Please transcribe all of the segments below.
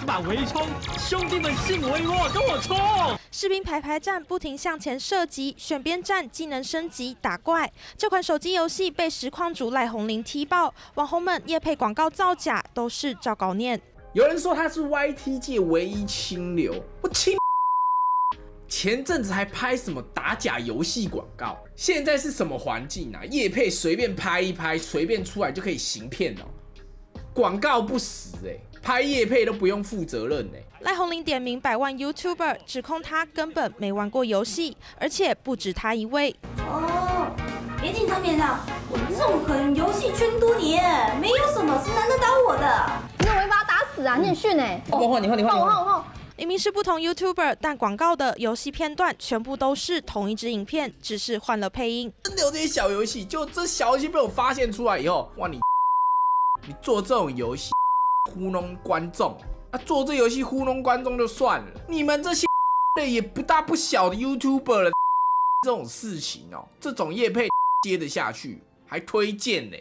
把围冲，兄弟们信我一我，跟我冲！ 士兵排排站，不停向前射击，选边站，技能升级，打怪。这款手机游戏被实况主赖宏林踢爆，网红们业配广告造假，都是照稿念。 有人说他是 YT 界唯一清流，我清。前阵子还拍什么打假游戏广告，现在是什么环境啊？业配随便拍一拍，随便出来就可以行骗哦。广告不实拍业配都不用负责任赖宏林点名百万 YouTuber， 指控他根本没玩过游戏，而且不止他一位。 哦，别紧张，别紧张，我纵横游戏圈多年，没有什么是难得倒我的。 你怎么没把他打死啊？你很逊换我。 明明是不同 YouTuber， 但广告的游戏片段全部都是同一支影片，只是换了配音。 真的有这些小游戏，就这小游戏被我发现出来以后，哇你做这种游戏糊弄观众做这游戏糊弄观众就算了，你们这些也不大不小的 YouTuber 了，这种事情这种业配接得下去，还推荐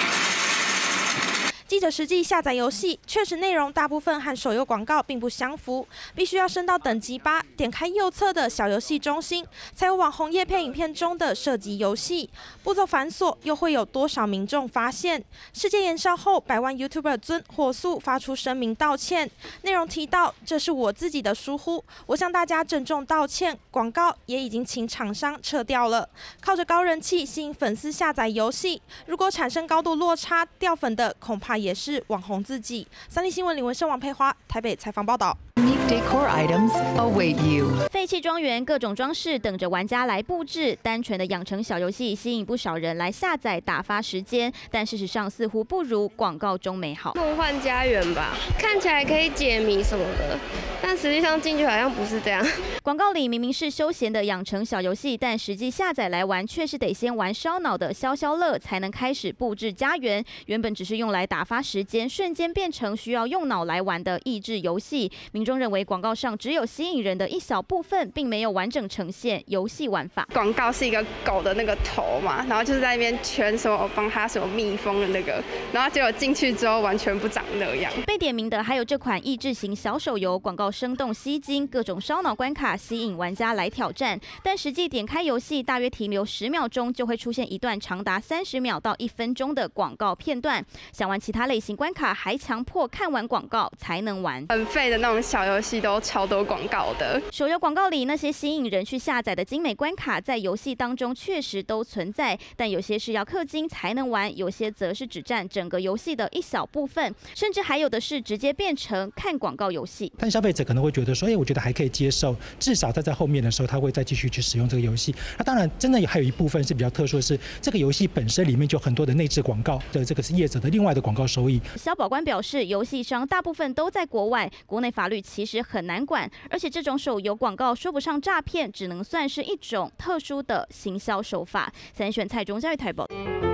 记者实际下载游戏，确实内容大部分和手游广告并不相符，必须要升到等级8，点开右侧的小游戏中心，才有网红业配影片中的射击游戏。步骤繁琐，又会有多少民众发现？事件延烧后，百万 YouTuber 尊火速发出声明道歉，内容提到这是我自己的疏忽，我向大家郑重道歉。广告也已经请厂商撤掉了。靠着高人气吸引粉丝下载游戏，如果产生高度落差，掉粉的恐怕也是网红自己。三立新闻林文生、王佩华台北采访报道。 Decor items await you。 废弃庄园，各种装饰等着玩家来布置。单纯的养成小游戏吸引不少人来下载打发时间，但事实上似乎不如广告中美好。 梦幻家园吧，看起来可以解谜什么的，但实际上进去好像不是这样。 广告里明明是休闲的养成小游戏，但实际下载来玩却是得先玩烧脑的消消乐，才能开始布置家园。原本只是用来打发时间，瞬间变成需要用脑来玩的益智游戏。民众认为广告上只有吸引人的一小部分，并没有完整呈现游戏玩法。 广告是一个狗的那个头嘛，然后就是在那边圈什么帮它什么蜜蜂的那个，然后结果进去之后完全不长那样。 被点名的还有这款益智型小手游，广告生动吸睛，各种烧脑关卡吸引玩家来挑战，但实际点开游戏大约停留10秒钟，就会出现一段长达30秒到1分钟的广告片段。想玩其他类型关卡，还强迫看完广告才能玩。 很废的那种小游戏都超多广告的。 手游广告里那些吸引人去下载的精美关卡，在游戏当中确实都存在，但有些是要氪金才能玩，有些则是只占整个游戏的一小部分，甚至还有的是直接变成看广告游戏。 但消费者可能会觉得说，我觉得还可以接受，至少他在后面的时候，他会再继续去使用这个游戏。那当然，真的还有一部分是比较特殊的是，这个游戏本身里面就很多的内置广告的，这个是业者的另外的广告收益。 小保官表示，游戏商大部分都在国外，国内法律其实很难管，而且这种手游广告说不上诈骗，只能算是一种特殊的行销手法。三选蔡中教育台报。